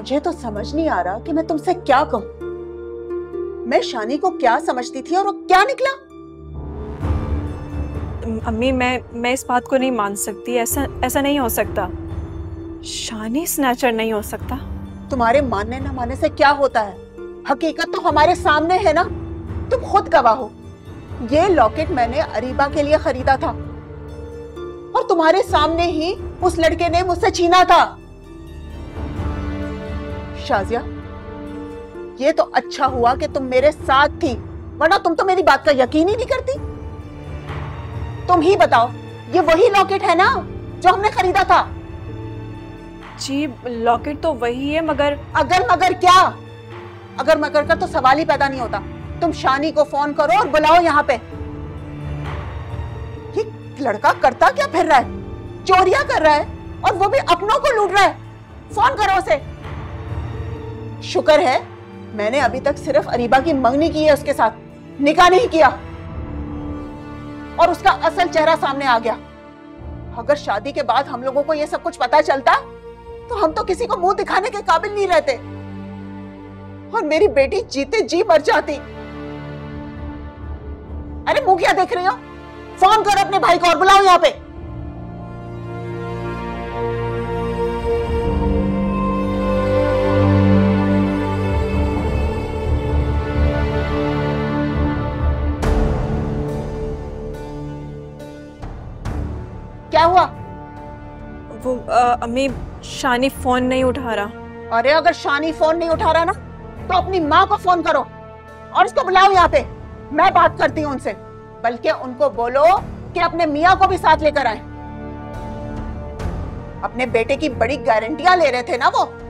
मुझे तो समझ नहीं आ रहा कि मैं तुमसे क्या कहूं। मैं शानी को क्या समझती थी और वो क्या निकला। अम्मी मैं इस बात को नहीं मान सकती। ऐसा नहीं हो सकता। शानी स्नैचर नहीं हो सकता। तुम्हारे मानने न मानने से क्या होता है, हकीकत तो हमारे सामने है ना। तुम खुद गवाह हो। ये लॉकेट मैंने अरीबा के लिए खरीदा था और तुम्हारे सामने ही उस लड़के ने मुझसे छीना था। शाजिया, ये तो अच्छा हुआ कि तुम मेरे साथ थी, वरना तुम तो मेरी बात का यकीन ही नहीं करती। तुम ही बताओ, ये वही लॉकेट है ना जो हमने खरीदा था? जी लॉकेट तो वही है, मगर मगर क्या? अगर मगर का तो सवाल ही पैदा नहीं होता। तुम शानी को फोन करो और बुलाओ यहाँ पे। ये लड़का करता क्या फिर रहा है? चोरियां कर रहा है और वो भी अपनों को लूट रहा है। फोन करो उसे। शुक्र है मैंने अभी तक सिर्फ अरीबा की मंगनी की है, उसके साथ निकाह नहीं किया और उसका असल चेहरा सामने आ गया। अगर शादी के बाद हम लोगों को ये सब कुछ पता चलता तो हम तो किसी को मुंह दिखाने के काबिल नहीं रहते और मेरी बेटी जीते जी मर जाती। अरे मुंह क्या देख रही हो? फोन करो अपने भाई को और बुलाओ यहाँ पे। क्या हुआ? वो अम्मी शानी फोन नहीं उठा रहा। अरे अगर शानी फोन नहीं उठा रहा ना तो अपनी माँ को फोन करो और उसको बुलाओ यहाँ पे। मैं बात करती हूँ उनसे। बल्कि उनको बोलो कि अपने मियाँ को भी साथ लेकर आए। अपने बेटे की बड़ी गारंटियां ले रहे थे ना वो,